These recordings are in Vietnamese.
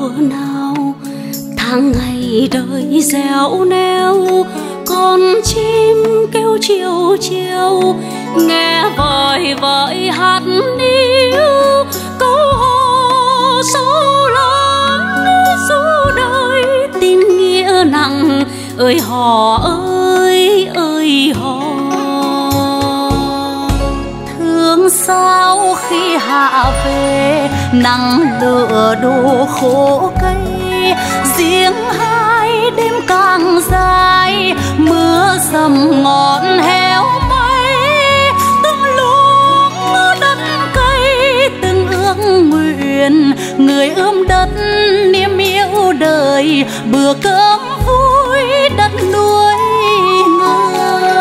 mùa nào, tháng ngày đời dẻo neo, con chim kêu chiều chiều, nghe vời vợi hát níu câu hò sâu lắng du đời tin nghĩa nặng. Ơi hò ơi ơi hò, thương sao khi hạ về nắng lửa đổ khô cây, riêng hai đêm càng dài mưa dầm ngọn héo mây, từng luống đất cây từng ước nguyện người ươm đất niềm yêu đời, bữa cơm vui đất nuôi người.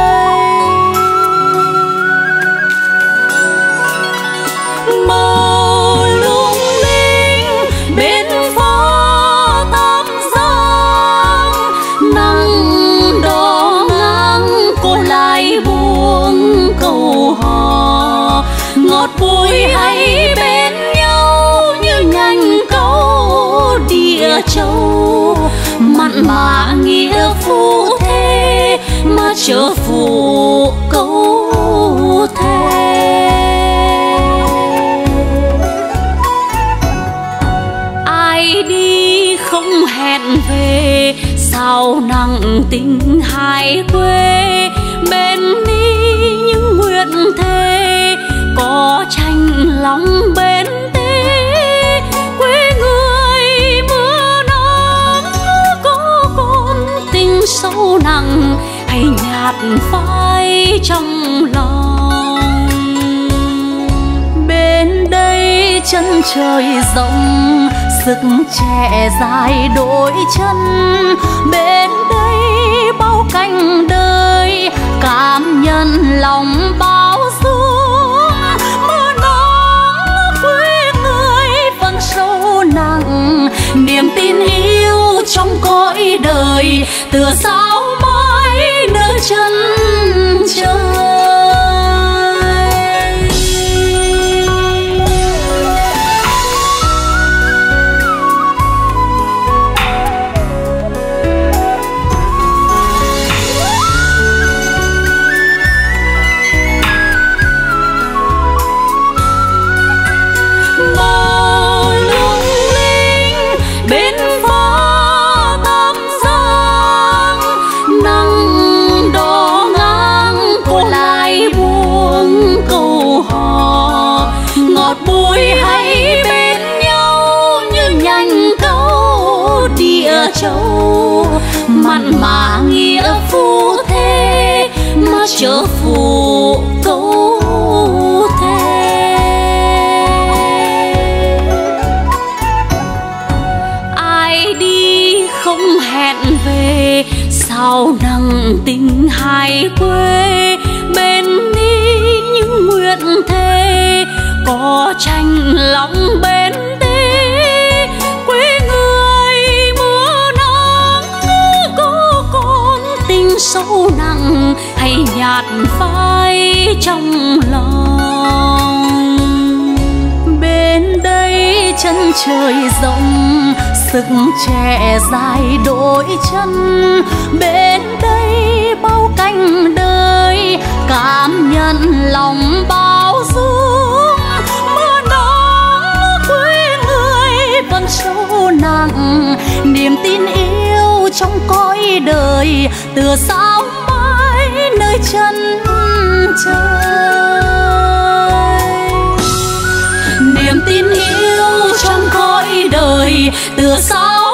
Màu lung linh bên phố Tam Giang, nắng đỏ ngang cô lại buông câu hò, ngọt bùi hay bên nhau như nhành câu địa châu, mặn mà nghĩa phu thế mà chớ phụ câu thề. Ai đi không hẹn về sao nặng tình hai quê, bên đi những nguyện thề có tranh lòng bên tê, quê người mưa nắng có con tình sâu nặng hay nhạt phai trong lòng. Bên đây chân trời rộng sức trẻ dài đôi chân, bên đây bao cánh đời cảm nhận lòng bao dung. Mưa nắng quê người vẫn sâu nặng niềm tin yêu trong cõi đời, tựa sao mãi nơi chân trời. Châu mặn mà nghĩa phu thế mà chớ phụ câu thề. Ai đi không hẹn về sao nặng tình hai quê, bên đi những nguyện thề có tranh lòng bên tê, quê người mưa nắng có con tình sâu nặng hay nhạt phai trong lòng. Bên đây chân trời rộng sức trẻ dài đôi chân, bên đây bao cánh đời cảm nhận lòng bao dung. Mưa nắng quê người vẫn sâu nặng niềm tin yêu trong cõi đời, tựa sao mãi nơi chân trời. Niềm tin yêu trong cõi đời tựa sao